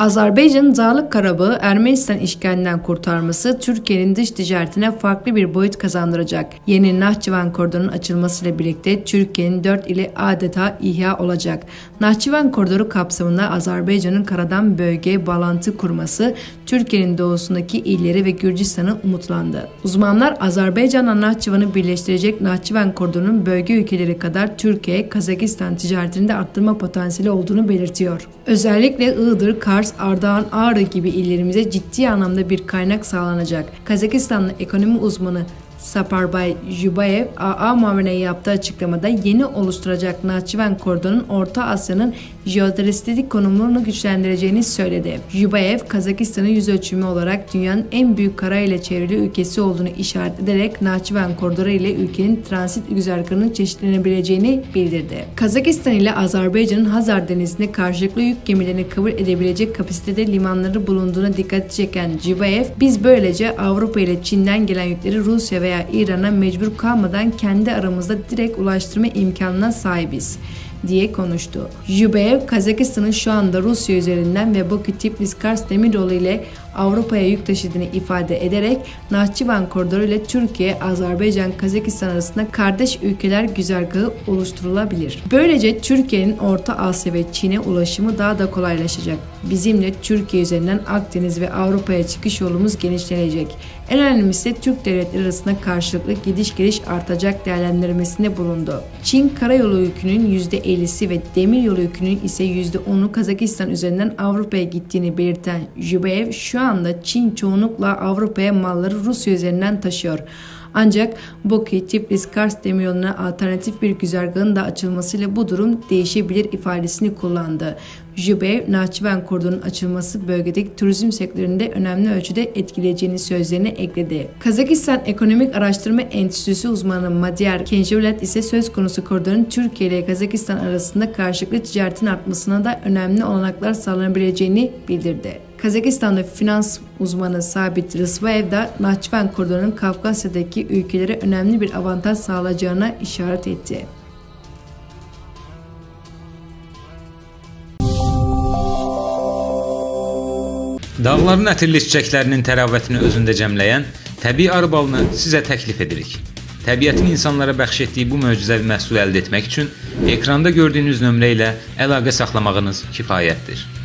Azerbaycan'ın Dağlık Karabağ'ı Ermenistan işgalinden kurtarması Türkiye'nin dış ticaretine farklı bir boyut kazandıracak. Yeni Nahçıvan koridorunun açılmasıyla birlikte Türkiye'nin 4 ili adeta ihya olacak. Nahçıvan koridoru kapsamında Azerbaycan'ın karadan bölgeye bağlantı kurması Türkiye'nin doğusundaki illeri ve Gürcistan'ı umutlandı. Uzmanlar Azerbaycan'la Nahçıvan'ı birleştirecek Nahçıvan koridorunun bölge ülkeleri kadar Türkiye, Kazakistan ticaretinde arttırma potansiyeli olduğunu belirtiyor. Özellikle Iğdır, Kars, Ardahan, Ağrı gibi illerimize ciddi anlamda bir kaynak sağlanacak. Kazakistanlı ekonomi uzmanı Saparbay Jubayev, AA muhavirine yaptığı açıklamada yeni oluşturacak Nahçıvan koridorunun Orta Asya'nın jeostratejik konumunu güçlendireceğini söyledi. Jubayev, Kazakistan'ın yüz ölçümü olarak dünyanın en büyük karayla çevrili ülkesi olduğunu işaret ederek Nahçıvan koridoru ile ülkenin transit güzergahının çeşitlenebileceğini bildirdi. Kazakistan ile Azerbaycan'ın Hazar Denizi'nde karşılıklı yük gemilerini kabul edebilecek kapasitede limanları bulunduğuna dikkat çeken Jubayev, biz böylece Avrupa ile Çin'den gelen yükleri Rusya veya İran'a mecbur kalmadan kendi aramızda direkt ulaştırma imkanına sahibiz diye konuştu. Jubayev, Kazakistan'ın şu anda Rusya üzerinden ve Bakü-Tiflis-Kars demiryolu ile Avrupa'ya yük taşıdığını ifade ederek Nahçıvan koridoru ile Türkiye, Azerbaycan, Kazakistan arasında kardeş ülkeler güzergahı oluşturulabilir. Böylece Türkiye'nin Orta Asya ve Çin'e ulaşımı daha da kolaylaşacak. Bizimle Türkiye üzerinden Akdeniz ve Avrupa'ya çıkış yolumuz genişlenecek. En önemlisi Türk devletleri arasında karşılıklı gidiş geliş artacak değerlendirmesinde bulundu. Çin karayolu yükünün %50'si ve demiryolu yükünün ise %10'u Kazakistan üzerinden Avrupa'ya gittiğini belirten Jubayev, şu anda Çin çoğunlukla Avrupa'ya malları Rusya üzerinden taşıyor. Ancak Bakü-Tiflis-Kars demiryoluna alternatif bir güzergahın da açılmasıyla bu durum değişebilir ifadesini kullandı. Jubayev, Nahçıvan koridorunun açılması bölgedeki turizm sektöründe önemli ölçüde etkileyeceğini sözlerine ekledi. Kazakistan Ekonomik Araştırma Enstitüsü uzmanı Madyar Kenjevlet ise söz konusu koridorun Türkiye ile Kazakistan arasında karşılıklı ticaretin artmasına da önemli olanaklar sağlanabileceğini bildirdi. Kazakistan'da finans uzmanı Sabit Rısvayev da Nahçıvan koridorunun Kafkasya'daki ülkelere önemli bir avantaj sağlayacağına işaret etti. Dağların ətirli çiçəklərinin təravətini özündə cəmləyən təbii arı balını sizə təklif edirik. Təbiətin insanlara bəxş etdiyi bu möcüzəvi məhsulu əldə etmək üçün ekranda gördüyünüz nömrə ilə əlaqə saxlamağınız kifayətdir.